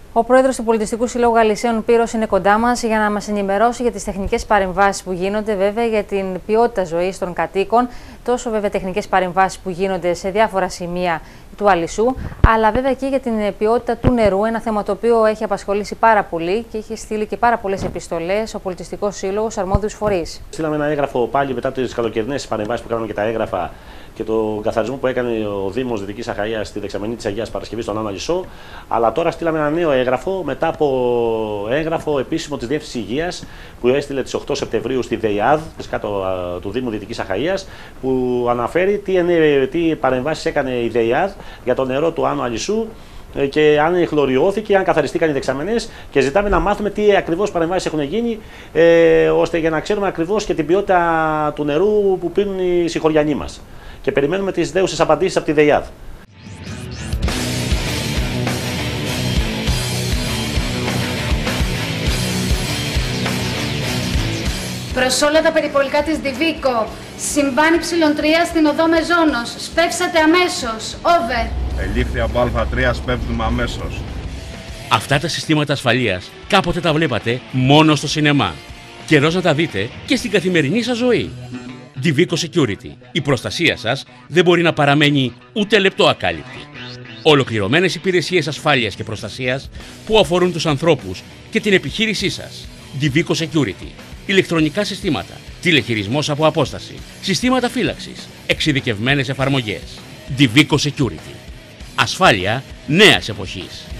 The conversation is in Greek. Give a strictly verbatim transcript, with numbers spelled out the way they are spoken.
Ο πρόεδρος του Πολιτιστικού Συλλόγου Αλυσίων Πύρος είναι κοντά μας για να μας ενημερώσει για τις τεχνικές παρεμβάσεις που γίνονται, βέβαια, για την ποιότητα ζωής των κατοίκων, τόσο βέβαια τεχνικές παρεμβάσεις που γίνονται σε διάφορα σημεία του Αλυσού, αλλά βέβαια και για την ποιότητα του νερού, ένα θέμα το οποίο έχει απασχολήσει πάρα πολύ και έχει στείλει και πάρα πολλές επιστολές ο Πολιτιστικός Σύλλογος, αρμόδιους φορείς. Στείλαμε ένα έγγραφο πάλι μετά τις καλοκαιρινές παρεμβάσεις που κάναμε και τα έγγραφα και τον καθαρισμό που έκανε ο Δήμος Δυτικής Αχαΐας στη δεξαμενή της Αγίας Παρασκευής στον Άνω Αλυσό. Αλλά τώρα στείλαμε ένα νέο έγγραφο μετά από έγγραφο επίσημο της Διεύθυνσης Υγείας που έστειλε τις οκτώ Σεπτεμβρίου στη ΔΕΙΑΔ, της κάτω του Δήμου Δυτικής Αχαΐας, που αναφέρει τι, τι παρεμβάσεις έκανε η ΔΕΙΑΔ για το νερό του Άνω Αλυσού και αν χλωριώθηκε, αν καθαριστήκαν οι δεξαμενές, και ζητάμε να μάθουμε τι ακριβώς παρεμβάσεις έχουν γίνει, ε, ώστε για να ξέρουμε ακριβώς και την ποιότητα του νερού που πίνουν οι συγχωριανοί μας. Και περιμένουμε τις δέουσες απαντήσεις από τη ΔΕΙΑΔ. Προς όλα τα περιπολικά της Διβίκο, συμβάν υψηλον τρία στην οδό Μεζόνος. Σπεύσατε αμέσως. Over. Ελήφθη από Α τρία, σπέβδουμε αμέσως. Αυτά τα συστήματα ασφαλείας κάποτε τα βλέπατε μόνο στο σινεμά. Καιρός να τα δείτε και στην καθημερινή σας ζωή. Divico Security. Η προστασία σας δεν μπορεί να παραμένει ούτε λεπτό ακάλυπτη. Ολοκληρωμένες υπηρεσίες ασφάλειας και προστασίας που αφορούν τους ανθρώπους και την επιχείρησή σας. Divico Security. Ηλεκτρονικά συστήματα, τηλεχειρισμός από απόσταση, συστήματα φύλαξης, εξειδικευμένες εφαρμογές. Divico Security. Ασφάλεια νέας εποχής.